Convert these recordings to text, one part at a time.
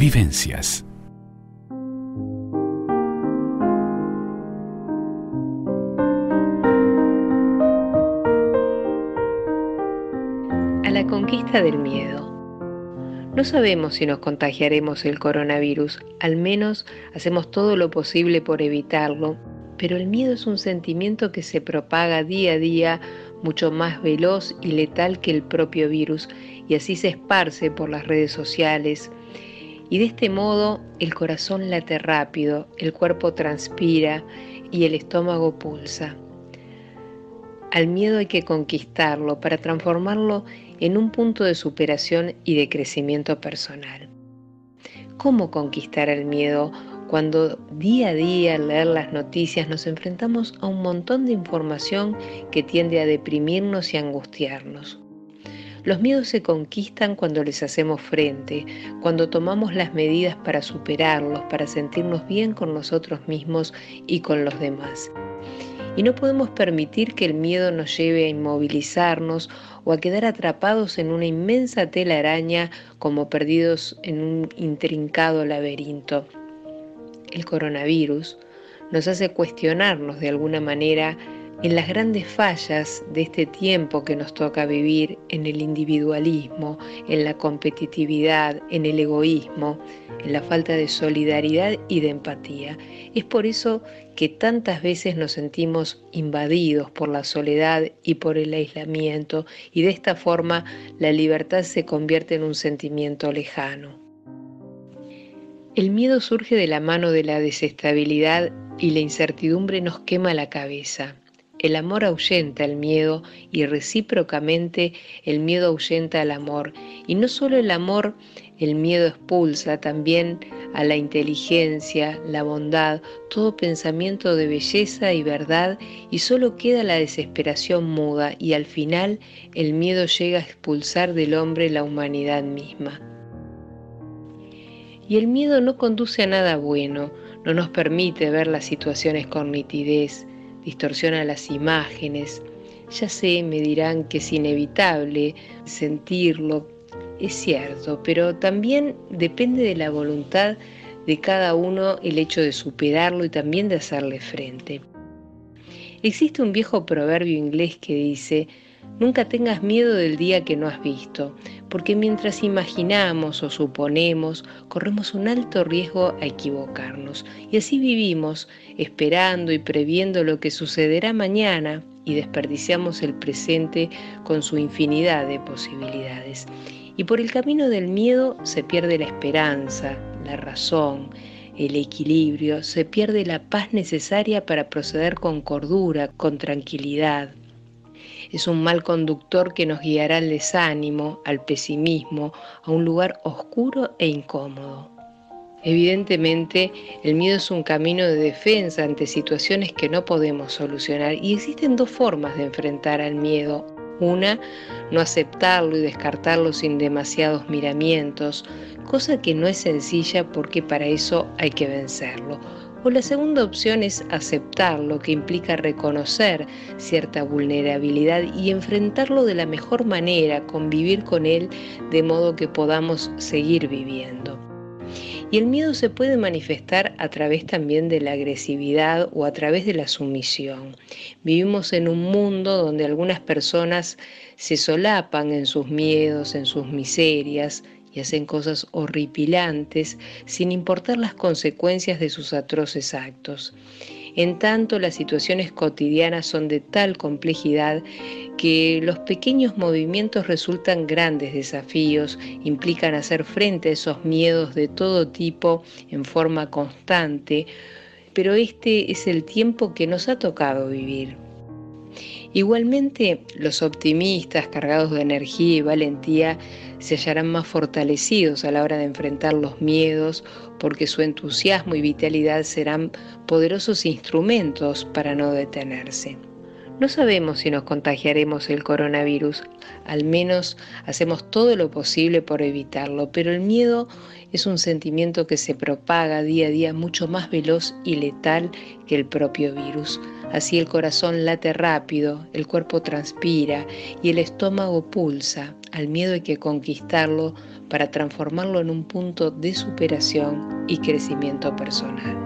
Vivencias. A la conquista del miedo. No sabemos si nos contagiaremos el coronavirus, al menos hacemos todo lo posible por evitarlo, pero el miedo es un sentimiento que se propaga día a día, mucho más veloz y letal que el propio virus, y así se esparce por las redes sociales. Y de este modo el corazón late rápido, el cuerpo transpira y el estómago pulsa. Al miedo hay que conquistarlo para transformarlo en un punto de superación y de crecimiento personal. ¿Cómo conquistar el miedo cuando día a día al leer las noticias nos enfrentamos a un montón de información que tiende a deprimirnos y angustiarnos? Los miedos se conquistan cuando les hacemos frente, cuando tomamos las medidas para superarlos, para sentirnos bien con nosotros mismos y con los demás. Y no podemos permitir que el miedo nos lleve a inmovilizarnos o a quedar atrapados en una inmensa telaraña como perdidos en un intrincado laberinto. El coronavirus nos hace cuestionarnos de alguna manera en las grandes fallas de este tiempo que nos toca vivir, en el individualismo, en la competitividad, en el egoísmo, en la falta de solidaridad y de empatía. Es por eso que tantas veces nos sentimos invadidos por la soledad y por el aislamiento, y de esta forma la libertad se convierte en un sentimiento lejano. El miedo surge de la mano de la desestabilidad y la incertidumbre nos quema la cabeza. El amor ahuyenta el miedo y recíprocamente el miedo ahuyenta al amor. Y no solo el amor, el miedo expulsa también a la inteligencia, la bondad, todo pensamiento de belleza y verdad, y solo queda la desesperación muda, y al final el miedo llega a expulsar del hombre la humanidad misma. Y el miedo no conduce a nada bueno, no nos permite ver las situaciones con nitidez, distorsiona las imágenes. Ya sé, me dirán que es inevitable sentirlo, es cierto, pero también depende de la voluntad de cada uno el hecho de superarlo y también de hacerle frente. Existe un viejo proverbio inglés que dice: nunca tengas miedo del día que no has visto, porque mientras imaginamos o suponemos, corremos un alto riesgo a equivocarnos. Y así vivimos, esperando y previendo lo que sucederá mañana, y desperdiciamos el presente con su infinidad de posibilidades. Y por el camino del miedo se pierde la esperanza, la razón, el equilibrio, se pierde la paz necesaria para proceder con cordura, con tranquilidad. Es un mal conductor que nos guiará al desánimo, al pesimismo, a un lugar oscuro e incómodo. Evidentemente, el miedo es un camino de defensa ante situaciones que no podemos solucionar, y existen dos formas de enfrentar al miedo. Una, no aceptarlo y descartarlo sin demasiados miramientos, cosa que no es sencilla porque para eso hay que vencerlo. O la segunda opción es aceptarlo, que implica reconocer cierta vulnerabilidad y enfrentarlo de la mejor manera, convivir con él de modo que podamos seguir viviendo. Y el miedo se puede manifestar a través también de la agresividad o a través de la sumisión. Vivimos en un mundo donde algunas personas se solapan en sus miedos, en sus miserias, y hacen cosas horripilantes sin importar las consecuencias de sus atroces actos. En tanto, las situaciones cotidianas son de tal complejidad que los pequeños movimientos resultan grandes desafíos, implican hacer frente a esos miedos de todo tipo en forma constante, pero este es el tiempo que nos ha tocado vivir. Igualmente, los optimistas cargados de energía y valentía se hallarán más fortalecidos a la hora de enfrentar los miedos, porque su entusiasmo y vitalidad serán poderosos instrumentos para no detenerse. No sabemos si nos contagiaremos el coronavirus, al menos hacemos todo lo posible por evitarlo, pero el miedo es un sentimiento que se propaga día a día mucho más veloz y letal que el propio virus. Así el corazón late rápido, el cuerpo transpira y el estómago pulsa. Al miedo hay que conquistarlo para transformarlo en un punto de superación y crecimiento personal.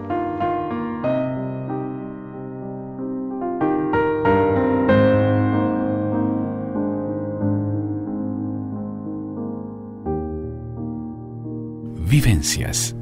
Vivencias.